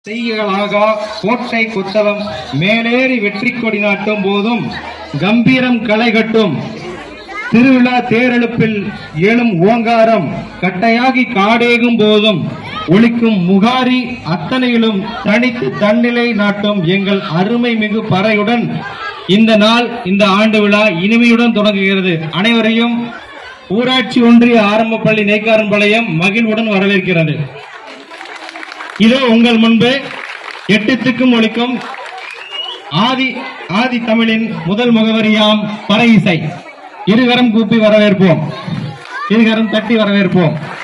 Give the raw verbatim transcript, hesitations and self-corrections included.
செய்களாகா கோட்டை கொத்தளம் மேலேறி வெற்றி கொடி நாட்டும் போதும் கம்பீரம் களை கட்டும் திருவிழா தேரெழுப்பில் எழும் ஓங்காரம் கட்டையாகி காடேகும் போதும் ஒலிக்கும் முகாரி அத்தனையிலும் தனித்து தன்னிலை நாட்டும் எங்கள் அருமை மிகு பறையுடன் இந்த நாள் இந்த ஆண்டு விழா இனிமையுடன் தொடங்குகிறது. அனைவரையும் ஊராட்சி ஒன்றிய ஆரம்ப பள்ளி நெய்க்காரன்பாளையம் மகிழ்வுடன் வரவேற்கிறது. இதோ உங்கள் முன்பு எட்டுத்துக்கும் ஒலிக்கும் ஆதி ஆதி தமிழின் முதல் முகவரியாம் பறை இசை. இருகரம் கூப்பி வரவேற்போம், இருகரம் தட்டி வரவேற்போம்.